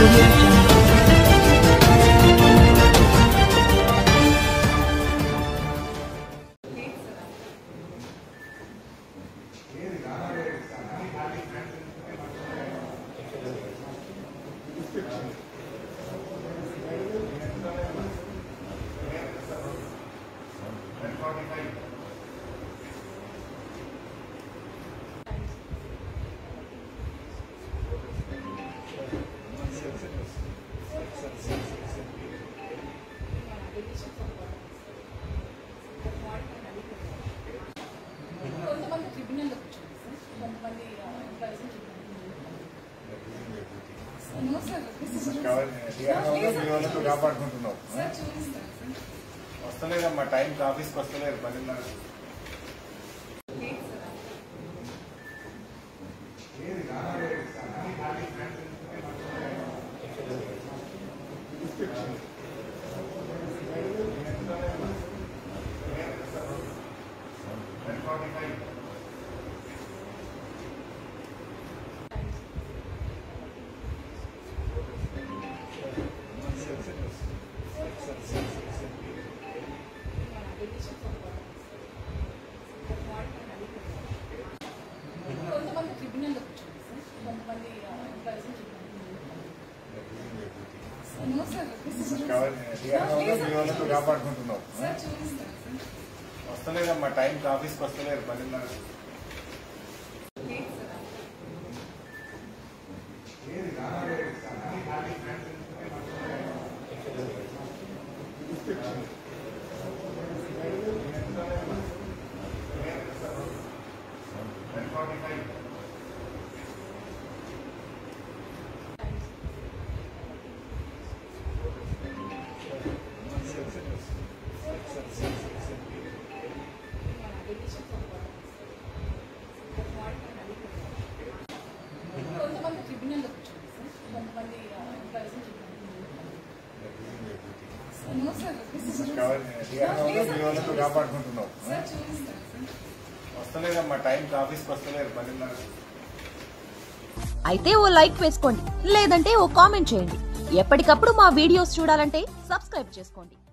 Audio Jungle. కాపాడుకుంటున్నావు వస్తలేదమ్మా టైంకి ఆఫీస్కి వస్తలేదు 10:30. కాపాడుకుంటున్నావు వస్తలేదమ్మా టైంకి ఆఫీస్కి వస్తలేదు 10:30. కాపాడుకుంటున్నావు వస్తలేదమ్మా టైంకి ఆఫీస్కి వస్తలేదు 10:30. అయితే ఓ లైక్ వేసుకోండి, లేదంటే ఓ కామెంట్ చేయండి. ఎప్పటికప్పుడు మా వీడియోస్ చూడాలంటే సబ్స్క్రైబ్ చేసుకోండి.